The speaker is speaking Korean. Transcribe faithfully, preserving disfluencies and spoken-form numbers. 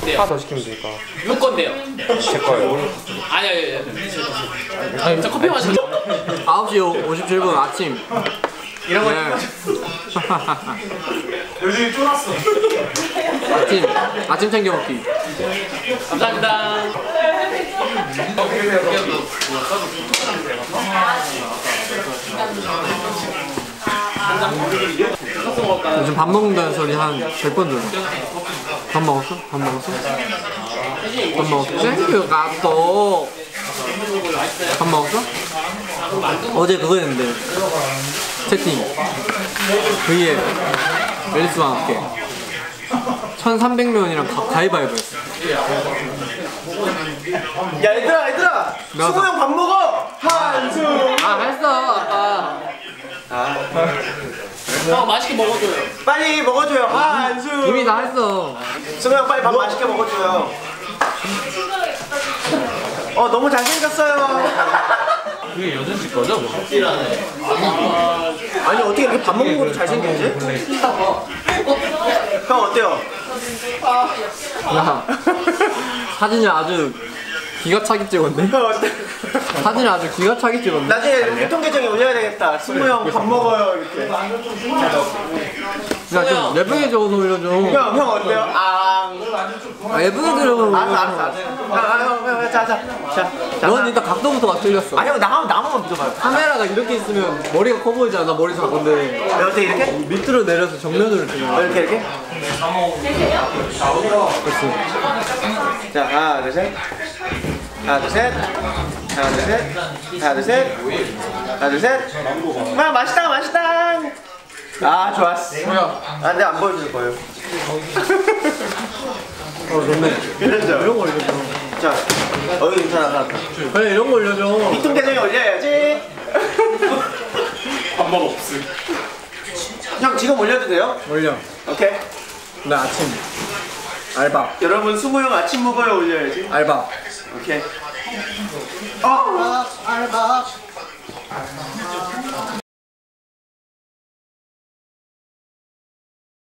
하나 더 시키면 되니까. 누구 건데요? 제 거예요. 아니 아니 아니. 저 커피 마셔. 아홉 시 오십칠 분 아침. 이런 거. 요즘 쫄았어. 아침 아침 챙겨 먹기. 감사합니다. 요즘 밥 먹는다는 소리 한 백 번 들어. 밥 먹었어? 밥 먹었어? 밥 먹었어? 땡큐 가또. 밥 먹었어? 어제 그거 했는데 채팅 V에 앨리스와 함께 천삼백 명이랑 가위바위보 했어. 야 얘들아 얘들아 승우 형 밥 먹어! 한숨! 아 했어 아까. 형 맛있게 먹어줘요. 빨리 먹어줘요 한숨! 이미 다 했어. 승우 형 빨리 밥 맛있게 먹어줘요. 어 너무 잘생겼어요. 그게 여전 씨 거죠? 아니 어떻게 이렇게 밥 먹는 것도 잘생겼지? 형 어때요? 야 사진을 아주 기가 차게 찍었네. 형 어때? 사진을 아주 기가 차게 찍었네. 나중에 유통 계정에 올려야 되겠다. 승우 형 밥 먹어요 이렇게. 야 좀 예쁘게 적어서 올려줘. 형 형 어때요? 아, 아 예쁘게 적어서 알았어 알았어 올려줘. 알았어. 형형형 자자 자. 넌 일단 각도부터 맞추렸어. 아니 형 나만 나만 믿어봐요. 카메라가 이렇게 있으면 머리가 커 보이잖아. 나 머리 작은데 어때 이렇게? 밑으로 내려서 정면으로 찍어. 이렇게 이렇게? 그렇지. 자 하나 둘 셋. 하나 둘 셋. 하나 둘 셋. 하나 둘 셋. 하나 둘 셋. 마 맛있다 맛있다. 아 좋았어. 아 근데 안 보여줄 거예요. 어 좋네. 그렇죠. 이런 거 올려줘. 자 어이 괜찮아 하나 더. 그래 이런 거 올려줘. 이통 계정에 올려야지. 밥맛 없음. 형 지금 올려도 돼요? 올려. 오케이. 나 아침 알바. 여러분 승우 형 아침 먹어요 올려야지. 알바. 오케이. 어. 알바.